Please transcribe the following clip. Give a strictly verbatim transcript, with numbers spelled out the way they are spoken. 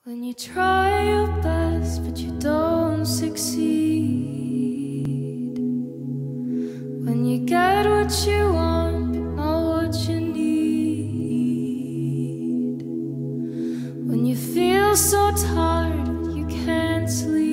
When you try your best but you don't succeed, when you get what you want but not what you need, when you feel so tired that you can't sleep,